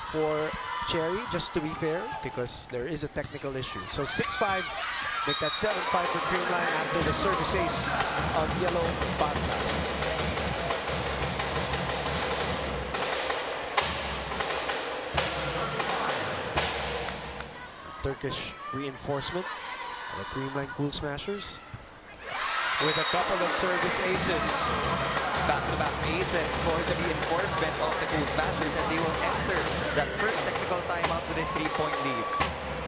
for Cherry, just to be fair, because there is a technical issue. So 6-5, make that 7-5 for Creamline after the service ace of Yeliz Basa. Turkish reinforcement, the Creamline Cool Smashers, with a couple of service aces. Back-to-back aces for the reinforcement of the Cool Smashers, and they will enter that first technical timeout with a 3-point lead.